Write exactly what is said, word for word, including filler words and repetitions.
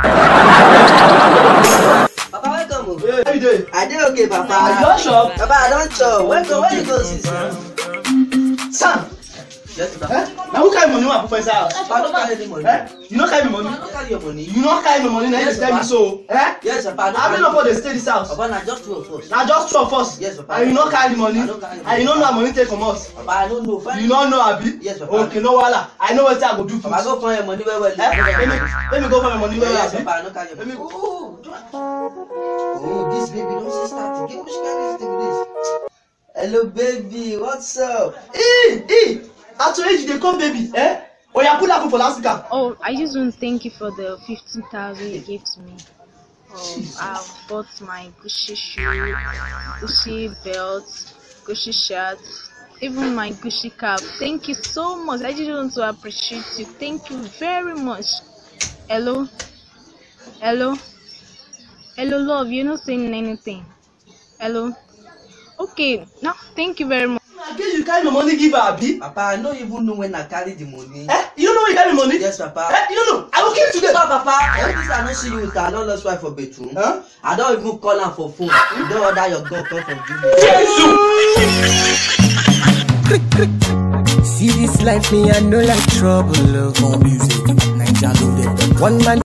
Papa, welcome. Hey, how you doing? I did okay, Papa. I don't shop. Papa, I don't shop. Welcome, where you go, sister? Sam. Yes, Papa. Eh? Now who carry money when I put for inside house? Papa, don't carry any money. Eh? You don't carry me money? I don't carry your money. You don't carry me money, now you Yes, tell me Papa. so. Eh? Yes, Papa. I don't How many carry- of us dey stay this house? Papa, na just two of us. Na just two of us. Yes, Papa. And you don't carry the money? I don't carry the And you don't know how money take from us? Papa, I don't know. Find You don't know, Abi? Yes, Papa. Okay, no wahala. I know what I go do for Papa, you. go find your money where well. Eh? Let me, let me go for my money. Where Yes, Abi? Papa, I don't carry your Let me money. go. Oh, oh, this baby don't say start again. Which kind of thing is this? Hello, baby. What's up? Eh, eh. At your age, you dey come baby. Eh? Oh, yeah, pull up for last week. Oh, I just want to thank you for the fifteen thousand you gave to me. Oh, I've bought my Gucci shoe, Gucci belt, Gucci shirt, even my Gucci cap. Thank you so much. I just want to appreciate you. Thank you very much. Hello? Hello? Hello, love. You're not saying anything. Hello? Okay. Now, thank you very much. Again, you carry my money give her, Abi? Papa, I don't even know when I carry the money. Eh? You don't know when you carry money? Yes, Papa. Eh? You don't know? I will kill you today. Stop, Papa. All this I don't see you with her long lost wife for bedroom. Huh? I don't even call her for phone. You don't order your girl come from See this life, me I know like trouble. Love more music, Niger loaded. One man.